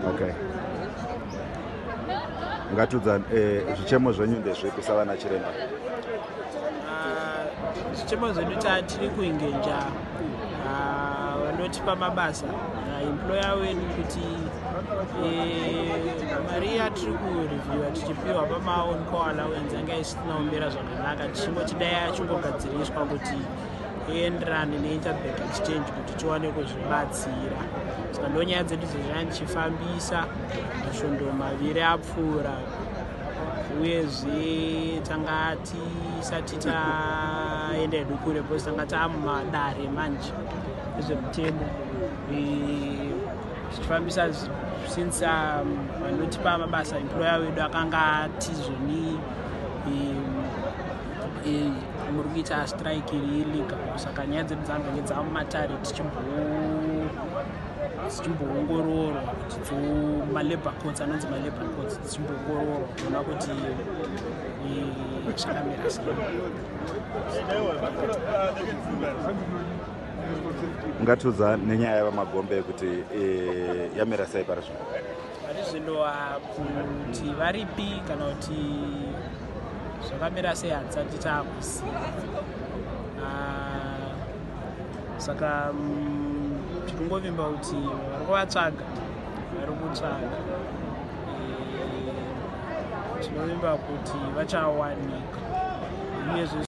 Okay. Ngatudza zvichemo zvenyu ndezvipi savana chiremba? Zvichemo zvedu tiri kuingenja vanotipa mabasa employer wedu kuti mari yatiri kurevhiwa tichipiwa pamaon call allowance anga isinaombera zvakanaka, tichingotidai achingogadziriswa kuti ienderane neinterbank exchange kuti tiwane kuzvibatsira. Saka ndonyaya dzedu dzezvana ndichifambisa masvondo maviri apfuura, uyezve tanga tisati taenda hedu kure because tanga taamumadare manje ezvemutemo tichifambisa since vanotipa mabasa employer wedu akanga atizvoni muri kuita strike illegal. Saka nyaya dzedu dzange dzamumatare tichimboongororwa kuti malabor courts, anonzi malabor courts, tichimboongororwa kuona kuti zvakamira sei. Ngatudza nenyaya yavaMagombeyi kuti yamira sei pari zvino? Pari zvino kuti varipi kana kuti zvakamira sei hatisati taakuziva. Saka tikungovimba kuti vari kuvatsvaga, vari kutsvaga. Tinovimba kuti vachawanika uyezve